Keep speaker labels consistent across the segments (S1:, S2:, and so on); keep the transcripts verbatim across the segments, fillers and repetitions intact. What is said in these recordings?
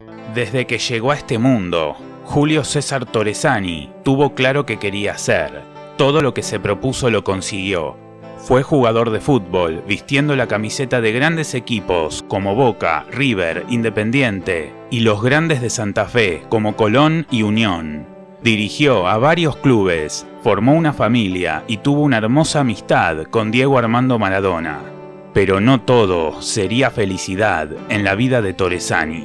S1: Desde que llegó a este mundo, Julio César Torresani tuvo claro que quería hacer. Todo lo que se propuso lo consiguió. Fue jugador de fútbol, vistiendo la camiseta de grandes equipos como Boca, River, Independiente y los grandes de Santa Fe como Colón y Unión. Dirigió a varios clubes, formó una familia y tuvo una hermosa amistad con Diego Armando Maradona. Pero no todo sería felicidad en la vida de Torresani.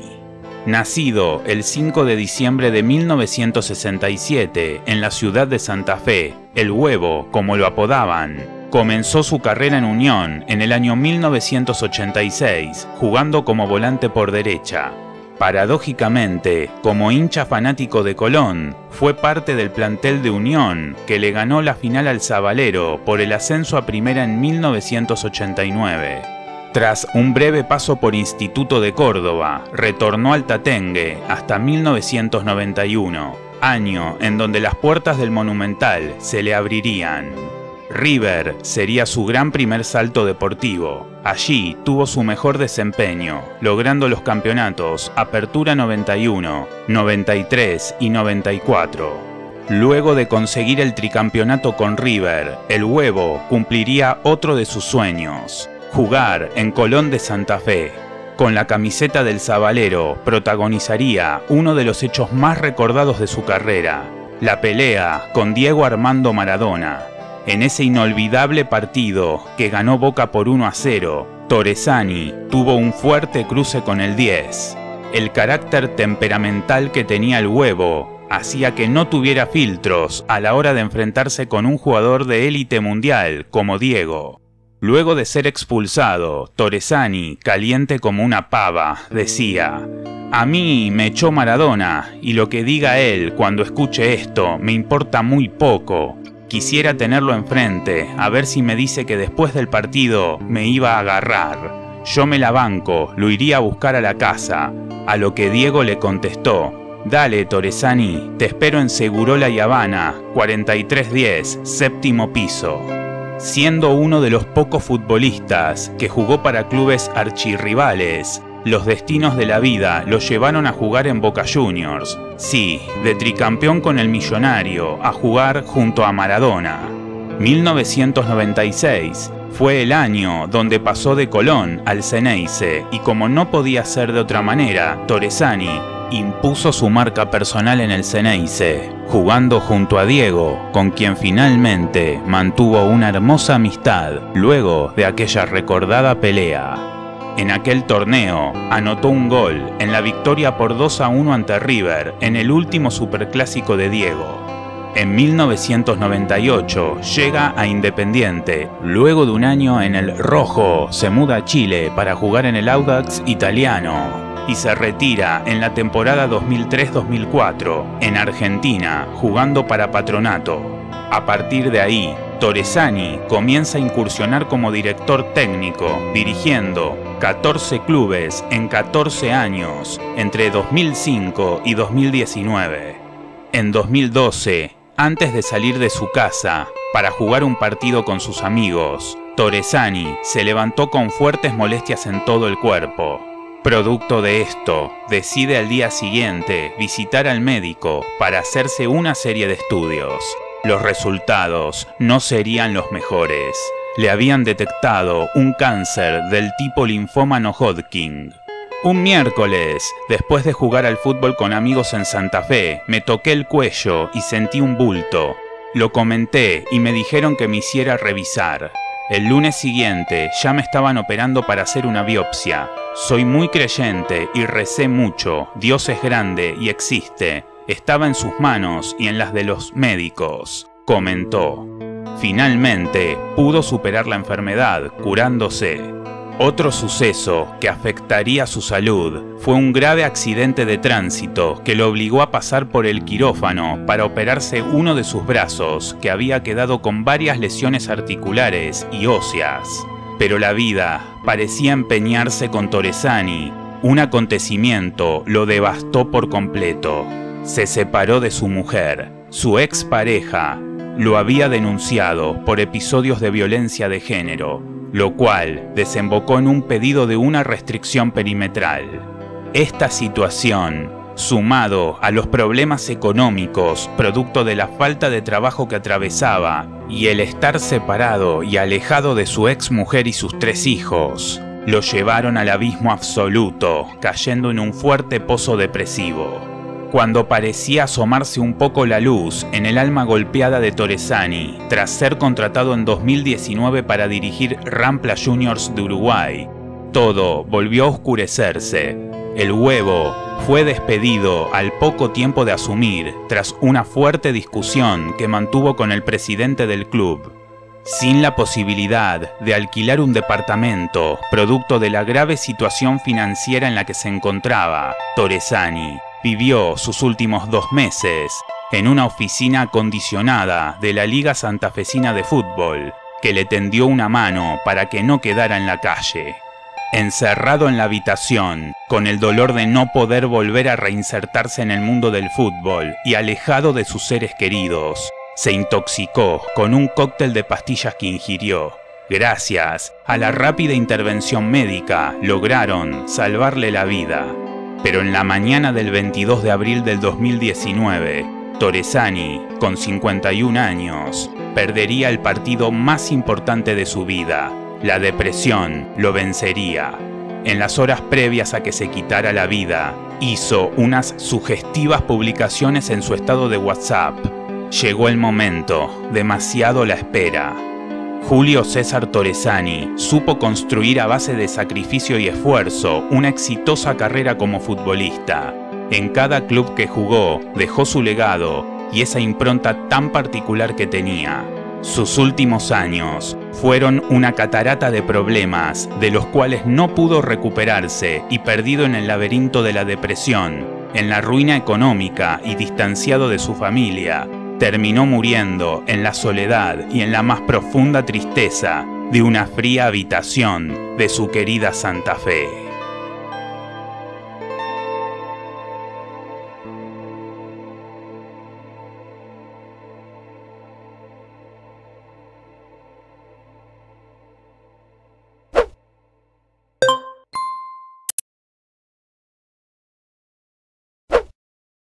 S1: Nacido el cinco de diciembre de mil novecientos sesenta y siete en la ciudad de Santa Fe, El Huevo, como lo apodaban, comenzó su carrera en Unión en el año mil novecientos ochenta y seis, jugando como volante por derecha. Paradójicamente, como hincha fanático de Colón, fue parte del plantel de Unión que le ganó la final al Sabalero por el ascenso a primera en mil novecientos ochenta y nueve. Tras un breve paso por Instituto de Córdoba, retornó al Tatengue hasta mil novecientos noventa y uno, año en donde las puertas del Monumental se le abrirían. River sería su gran primer salto deportivo. Allí tuvo su mejor desempeño, logrando los campeonatos Apertura noventa y uno, noventa y tres y noventa y cuatro. Luego de conseguir el tricampeonato con River, El Huevo cumpliría otro de sus sueños: jugar en Colón de Santa Fe. Con la camiseta del Sabalero protagonizaría uno de los hechos más recordados de su carrera, la pelea con Diego Armando Maradona. En ese inolvidable partido que ganó Boca por uno a cero, Torresani tuvo un fuerte cruce con el diez. El carácter temperamental que tenía El Huevo hacía que no tuviera filtros a la hora de enfrentarse con un jugador de élite mundial como Diego. Luego de ser expulsado, Torresani, caliente como una pava, decía: "A mí me echó Maradona, y lo que diga él cuando escuche esto me importa muy poco. Quisiera tenerlo enfrente, a ver si me dice que después del partido me iba a agarrar. Yo me la banco, lo iría a buscar a la casa". A lo que Diego le contestó: "Dale, Torresani, te espero en Segurola y Habana, cuarenta y tres diez, séptimo piso". Siendo uno de los pocos futbolistas que jugó para clubes archirrivales, los destinos de la vida lo llevaron a jugar en Boca Juniors. Sí, de tricampeón con el Millonario, a jugar junto a Maradona. mil novecientos noventa y seis fue el año donde pasó de Colón al Ceneice, y como no podía ser de otra manera, Torresani impuso su marca personal en el Ceneice, jugando junto a Diego, con quien finalmente mantuvo una hermosa amistad luego de aquella recordada pelea. En aquel torneo anotó un gol en la victoria por dos a uno ante River en el último superclásico de Diego. En mil novecientos noventa y ocho llega a Independiente. Luego de un año en el rojo, se muda a Chile para jugar en el Audax italiano y se retira en la temporada dos mil tres dos mil cuatro en Argentina, jugando para Patronato. A partir de ahí, Torresani comienza a incursionar como director técnico, dirigiendo catorce clubes en catorce años, entre dos mil cinco y dos mil diecinueve. En dos mil doce, antes de salir de su casa para jugar un partido con sus amigos, Torresani se levantó con fuertes molestias en todo el cuerpo. Producto de esto, decide al día siguiente visitar al médico para hacerse una serie de estudios. Los resultados no serían los mejores. Le habían detectado un cáncer del tipo linfoma no Hodgkin. Un miércoles, después de jugar al fútbol con amigos en Santa Fe, me toqué el cuello y sentí un bulto. Lo comenté y me dijeron que me hiciera revisar. El lunes siguiente ya me estaban operando para hacer una biopsia. Soy muy creyente y recé mucho. Dios es grande y existe. Estaba en sus manos y en las de los médicos, comentó. Finalmente pudo superar la enfermedad, curándose. Otro suceso que afectaría su salud fue un grave accidente de tránsito que lo obligó a pasar por el quirófano para operarse uno de sus brazos, que había quedado con varias lesiones articulares y óseas. Pero la vida parecía empeñarse con Torresani. Un acontecimiento lo devastó por completo. Se separó de su mujer. Su expareja lo había denunciado por episodios de violencia de género, lo cual desembocó en un pedido de una restricción perimetral. Esta situación, sumado a los problemas económicos producto de la falta de trabajo que atravesaba y el estar separado y alejado de su ex mujer y sus tres hijos, lo llevaron al abismo absoluto, cayendo en un fuerte pozo depresivo. Cuando parecía asomarse un poco la luz en el alma golpeada de Torresani, tras ser contratado en dos mil diecinueve para dirigir Rampla Juniors de Uruguay, todo volvió a oscurecerse. El Huevo fue despedido al poco tiempo de asumir, tras una fuerte discusión que mantuvo con el presidente del club. Sin la posibilidad de alquilar un departamento, producto de la grave situación financiera en la que se encontraba, Torresani vivió sus últimos dos meses en una oficina acondicionada de la Liga Santafesina de Fútbol, que le tendió una mano para que no quedara en la calle. Encerrado en la habitación, con el dolor de no poder volver a reinsertarse en el mundo del fútbol y alejado de sus seres queridos, se intoxicó con un cóctel de pastillas que ingirió. Gracias a la rápida intervención médica, lograron salvarle la vida. Pero en la mañana del veintidós de abril del dos mil diecinueve, Torresani, con cincuenta y un años, perdería el partido más importante de su vida. La depresión lo vencería. En las horas previas a que se quitara la vida, hizo unas sugestivas publicaciones en su estado de WhatsApp. Llegó el momento, demasiado la espera. Julio César Torresani supo construir a base de sacrificio y esfuerzo una exitosa carrera como futbolista. En cada club que jugó dejó su legado y esa impronta tan particular que tenía. Sus últimos años fueron una catarata de problemas de los cuales no pudo recuperarse y perdido en el laberinto de la depresión, en la ruina económica y distanciado de su familia, terminó muriendo en la soledad y en la más profunda tristeza de una fría habitación de su querida Santa Fe.